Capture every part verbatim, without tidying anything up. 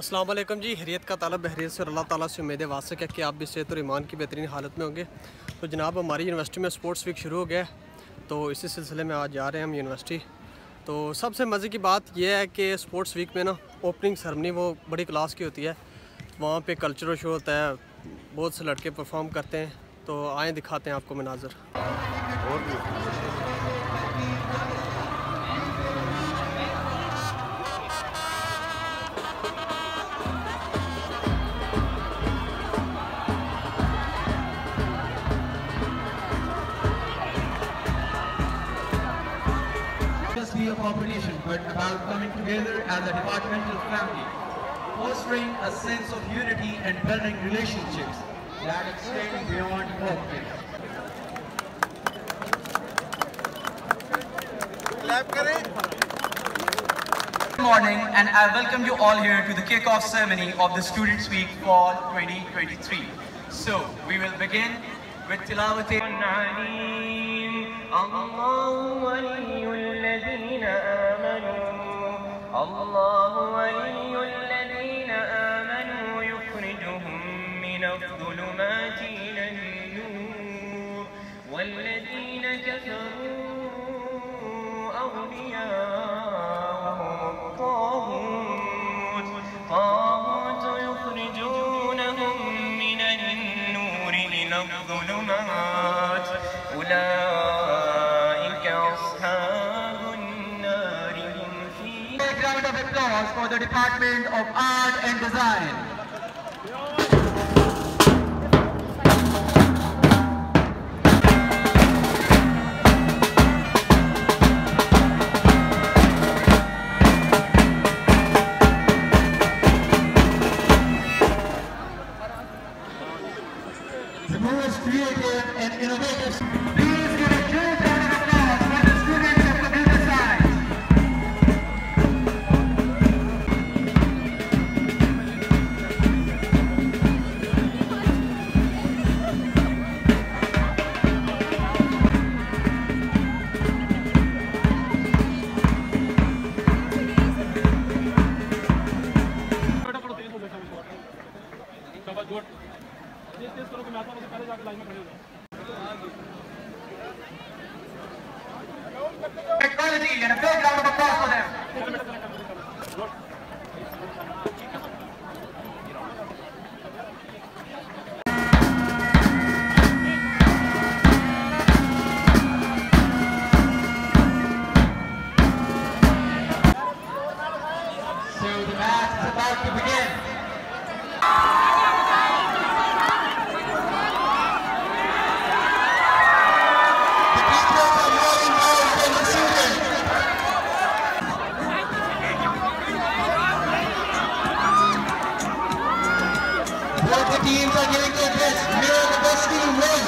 अस्सलाम वालेकुम जी। हरियत का तालब बहरियत से अल्लाह ताला से उम्मीद वास्ते है कि आप भी सेहत और ईमान की बेहतरीन हालत में होंगे। तो जनाब हमारी यूनिवर्सिटी में स्पोर्ट्स वीक शुरू हो गया, तो इसी सिलसिले में आज जा रहे हैं हम यूनिवर्सिटी। तो सबसे मज़े की बात यह है कि स्पोर्ट्स वीक में ना ओपनिंग सेरेमनी वो बड़ी क्लास की होती है। वहाँ पे कल्चरल शो होता है, बहुत से लड़के परफॉर्म करते हैं। तो आए दिखाते हैं आपको मनाज़र। Be a competition, but about coming together as a departmental family, fostering a sense of unity and building relationships that extend beyond workplace. Good morning, and I welcome you all here to the kick-off ceremony of the Students' Week Fall twenty twenty-three. So, we will begin with Tilawati. الله ولي الذين آمنوا الله ولي الذين آمنوا يخرجهم من الظلمات إلى النور والذين كفروا أولياءهم الطاغوت طاغوت يخرجونهم من النور إلى الظلمات أولئك أصحاب النار هم فيها. A round of applause for the Department of Art and Design. The most creative and innovative. Please give a huge round of applause for the students of computer science. Technology and a big round of applause for them. So the match is about to begin. Both the teams are giving their best. May the best team win.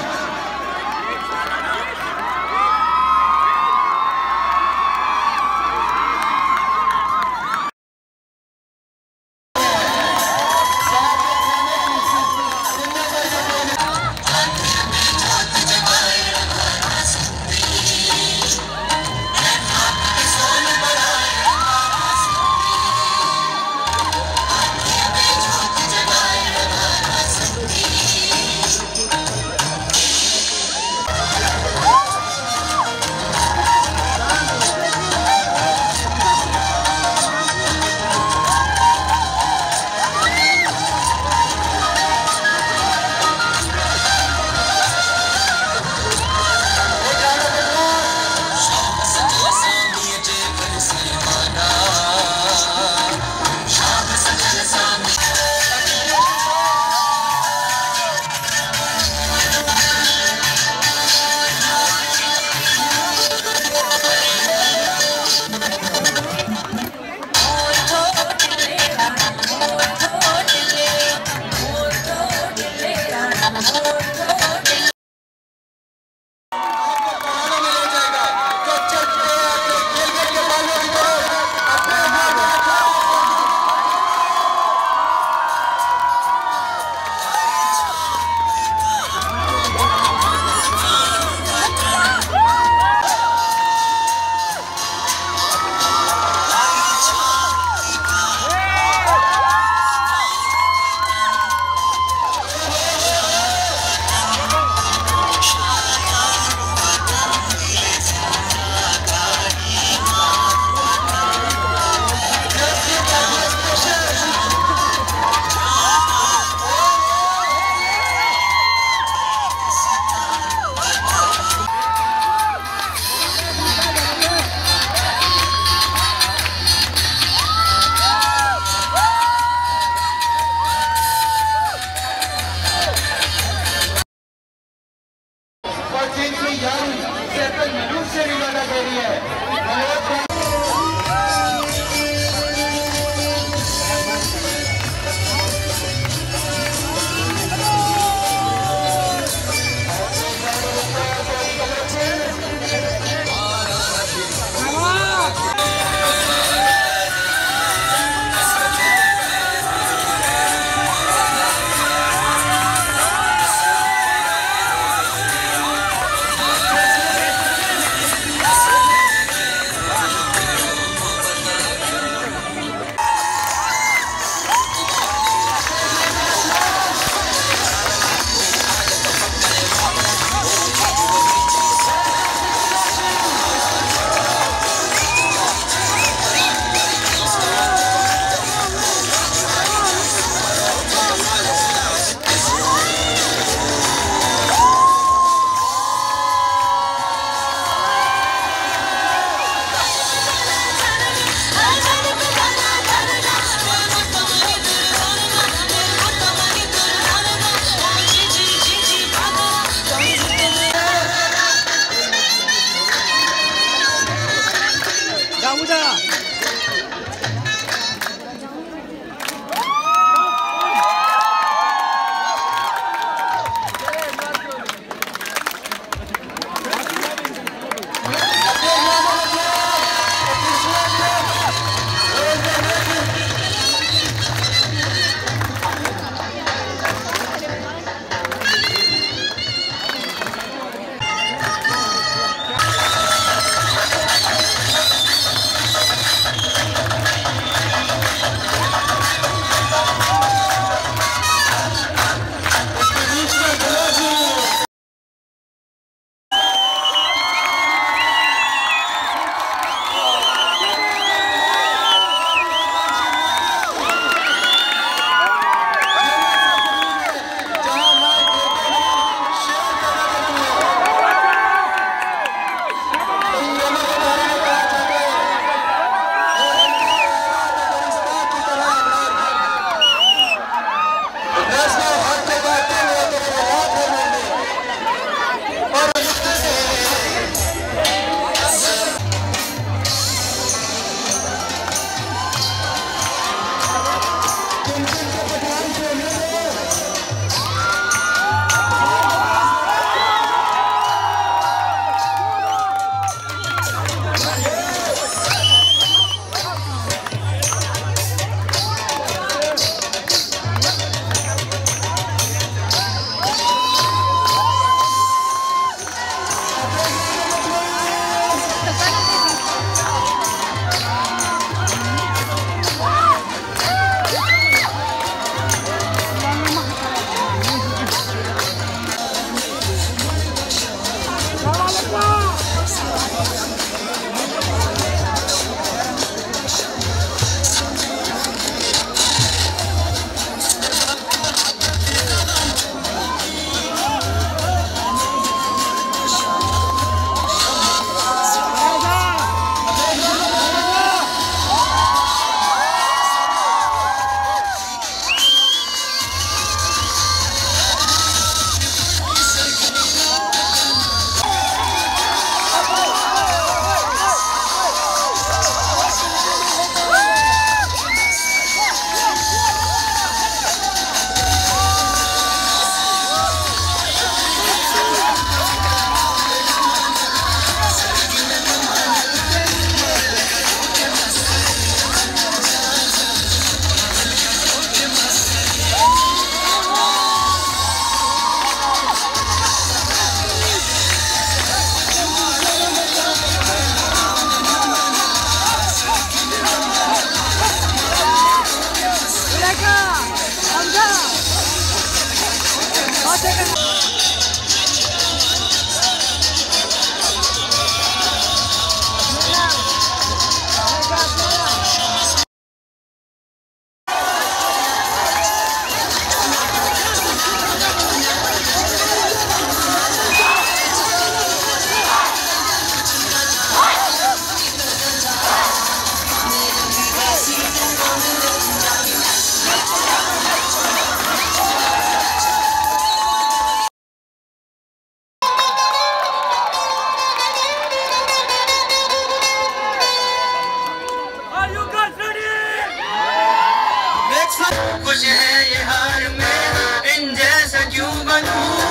खुश है ये हार में इन जैसा क्यों बनूं